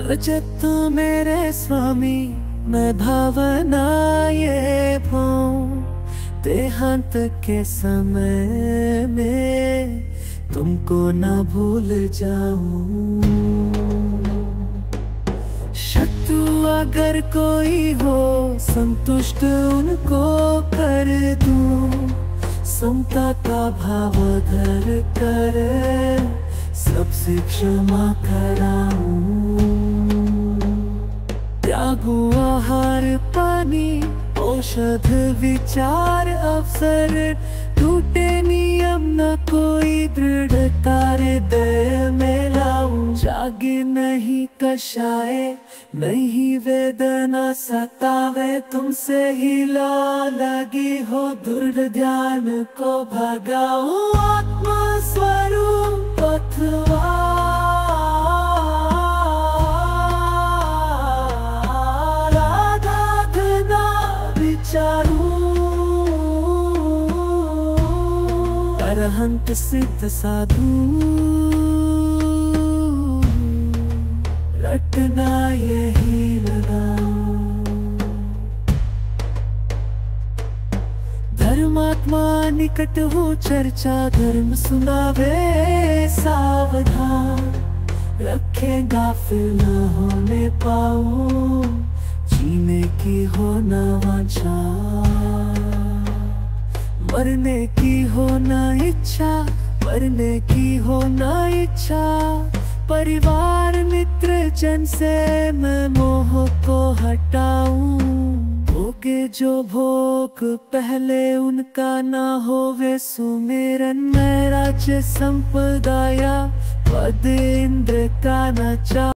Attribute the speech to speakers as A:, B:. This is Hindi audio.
A: रजत तो मेरे स्वामी, मैं भावना ये पाऊं देहांत के समय में तुमको न भूल जाऊं। शत्रु अगर कोई हो संतुष्ट उनको कर दूं, समता का भाव धर कर सबसे क्षमा कराऊं। त्यागू आहार पानी औषध विचार अवसर, टूटे नियम न कोई दृढ़ता हृदय में लाऊं। जागे नहीं कषाय नहीं वेदना सतावे, तुमसे ही ला लगी हो दृढ़ ध्यान को भगाऊं। आत्मा स्वरूप अथवा अरहंत सिद्ध साधु, रटना यही लगाऊं। धर्मात्मा निकट हो चर्चा, धर्म सुनावे सावधान। रखेगा फिर न होने पाऊं, जीने की हो न वांछा। मरने की हो न इच्छा, मरने की हो न इच्छा। परिवार मित्र जन से मैं मोह को हटाऊं। भोगे जो भोग पहले उनका ना होवे सुमेरन। मैं राज्य संपदाया पद इंद्र का न चाहूं।